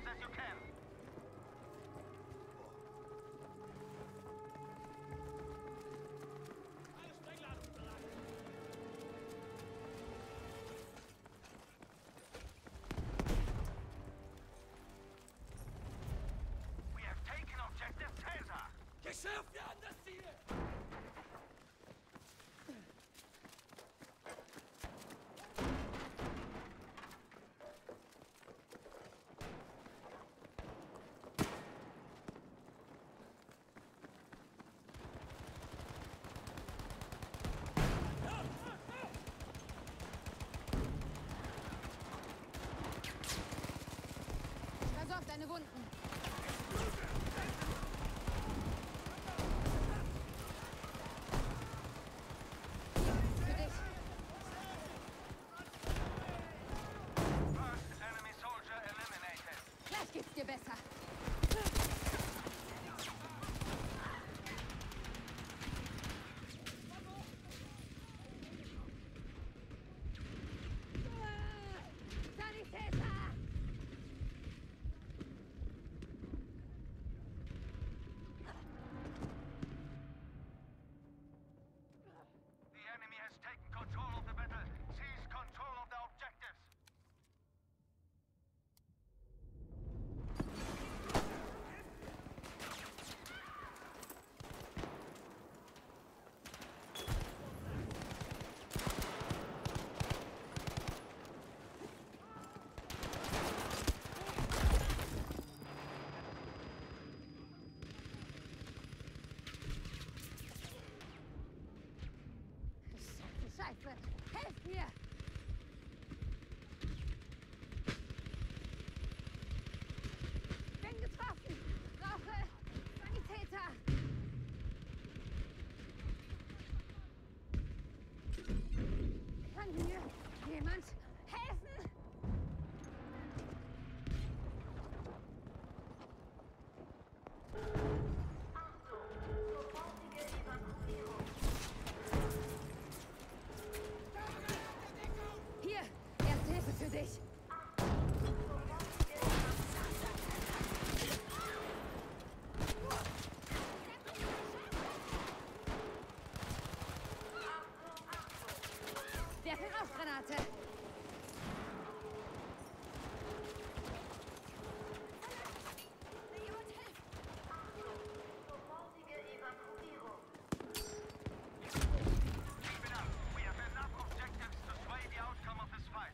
as you can. We have taken objective Caesar. Geschärft werden das Ziel! Versorg deine Wunden. Für dich. First enemy soldier eliminated. Gleich geht's dir besser. Sanitäter! The enemy has taken control of the battle. Seize control of the objectives. Scheiße! Helft mir! Bin getroffen! Brauche Sanitäter! Kann mir jemand helfen? Hier! Erste Hilfe für dich! Werfe Rauchgranate! Keep it up. We have enough objectives to sway the outcome of this fight.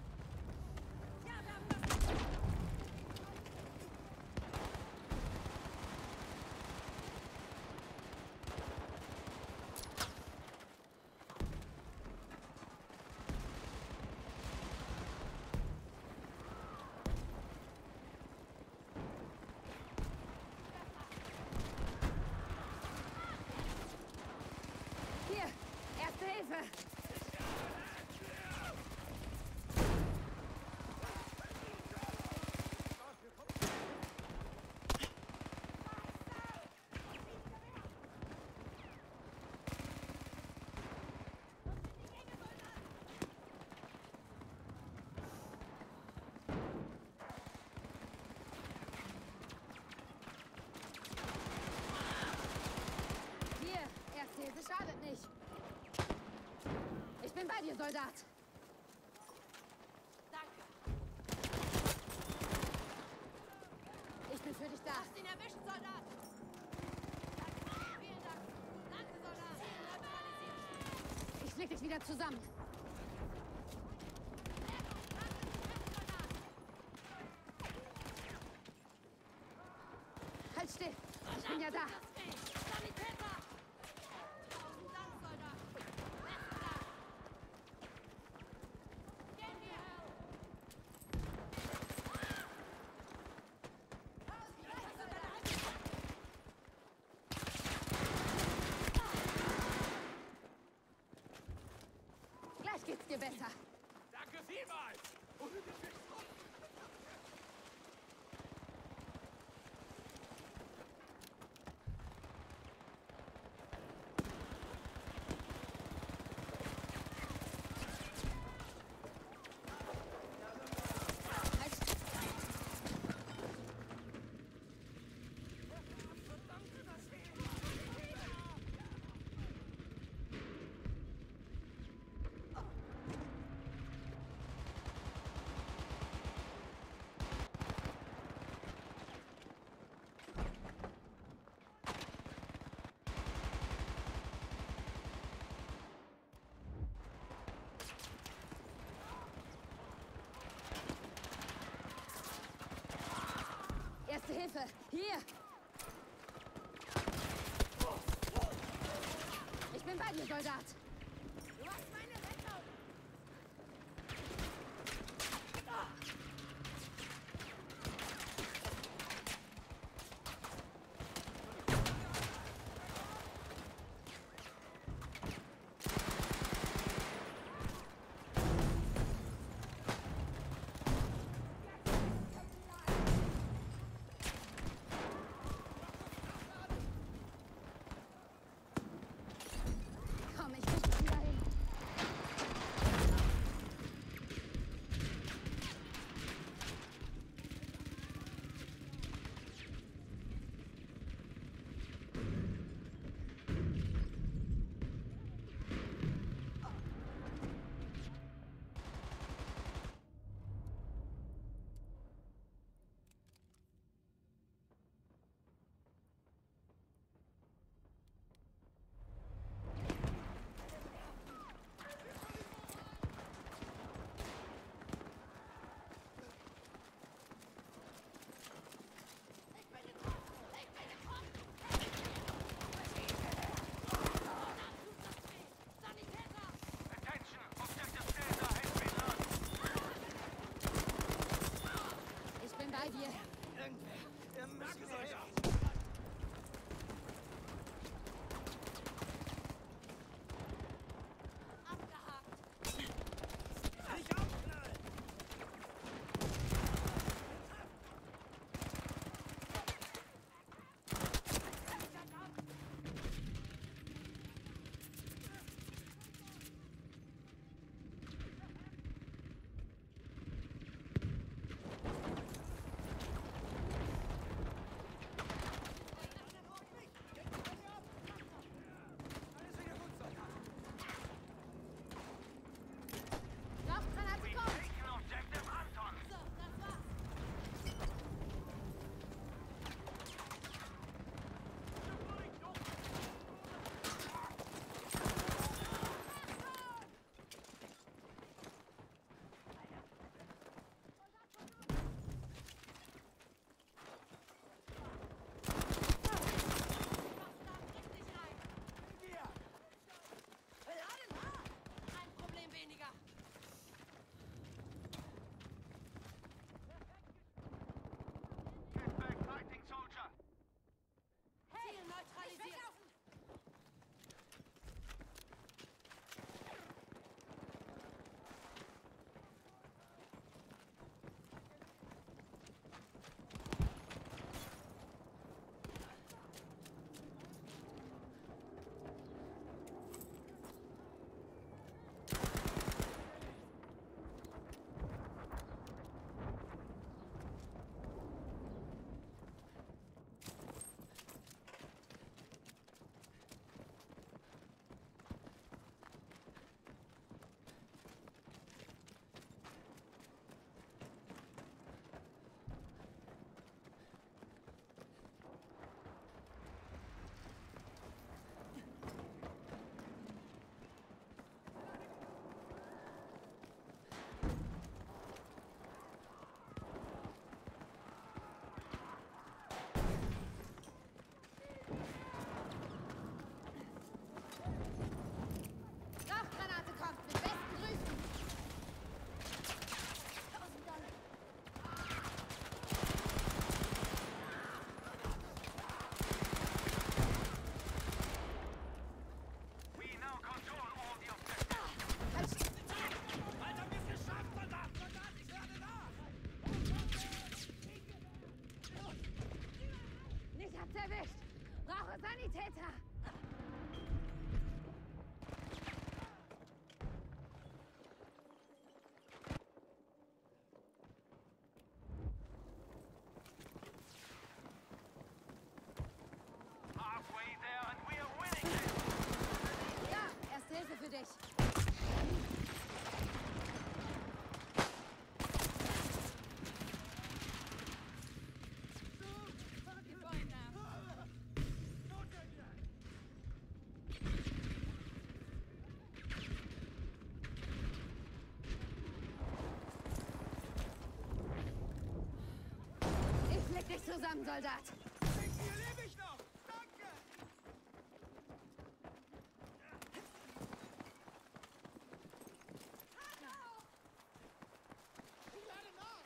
Hier! Erste Hilfe! Hier! Erste Hilfe schadet nicht! Ich bin bei dir, Soldat! Danke. Ich bin für dich da! Hast ihn erwischt, Soldat! Danke. Vielen Dank. Danke, Soldat. Ziel neutralisiert. Ich flick dich wieder zusammen! Halt still! Ich bin ja da! Sanitäter! Tausend Dank, Soldat. Besten Dank. Gehen wir! Gleich geht's dir besser! Danke vielmals! Hilfe! Hier! Ich bin bei dir, Soldat! Du hast meine Rettung! Komm, ich krieg dich wieder hin. Attention! Objective Caesar has been lost! Ich bin bei dir. Rauchgranate kommt! Taken Objective Anton! So, das war's. Richtig rein. Ein Problem weniger. Get back fighting, soldier! Ziel neutralisiert. Rauchgranate kommt! Mit besten Grüßen! Tausend Dank. We now control all the objectives! Alter, wir haben es geschafft, Soldat! Soldat, ich werde nach! Mich hat's erwischt! Brauche Sanitäter! Halfway there and we are winning this! Ja, erste Hilfe für dich. Wir wollen nach. zusammen, Soldat. Hier lebe ich noch! Danke! Ich lade nach!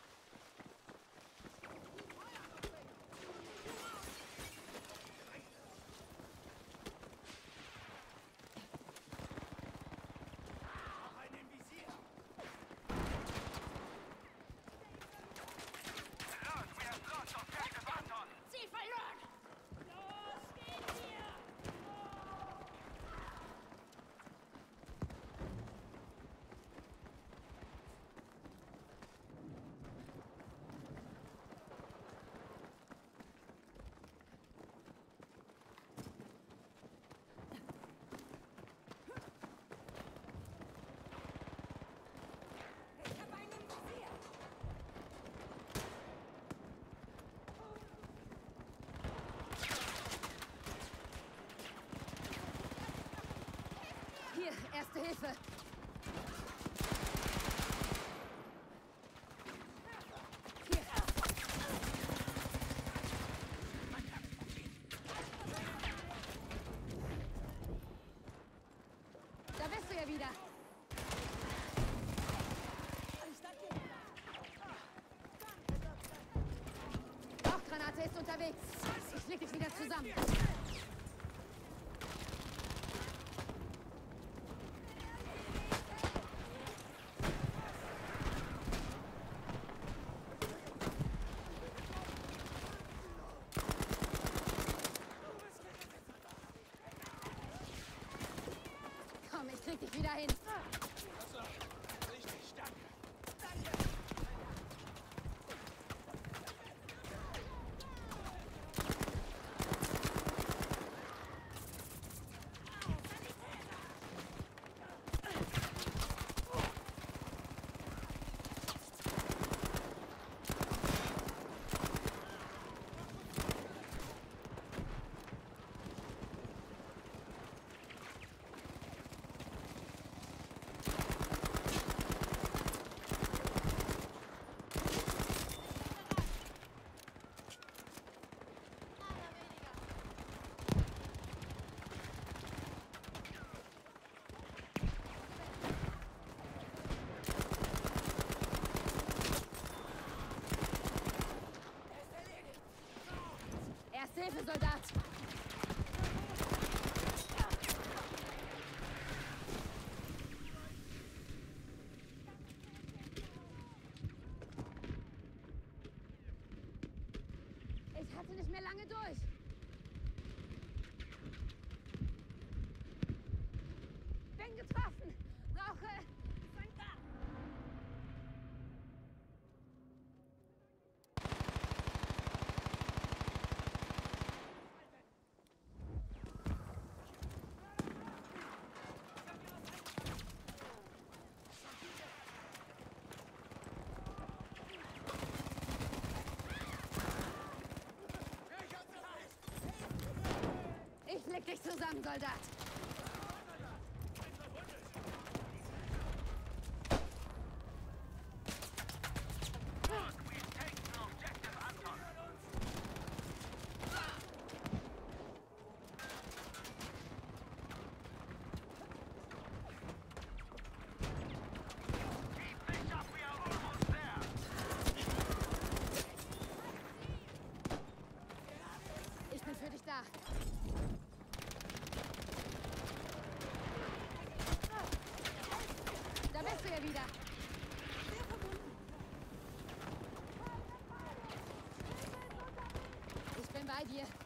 Noch einen im Visier. Alert, we have lost objective Anton. Ziel verloren! Los geht's hier! Ich habe einen im Visier! Hier, Erste Hilfe. Hier. Da bist du ja wieder. Rauchgranate ist unterwegs. Ich leg dich wieder zusammen. Komm, ich krieg dich wieder hin. Richtig, danke! Erste Hilfe, Soldat. Ich hatte nicht mehr lange durch. Bin getroffen. Brauche... Ich leg dich zusammen, Soldat. We've taken objective Anton. Keep this up, we are almost there. Ich bin für dich da. Da bist du ja wieder. Ich bin bei dir.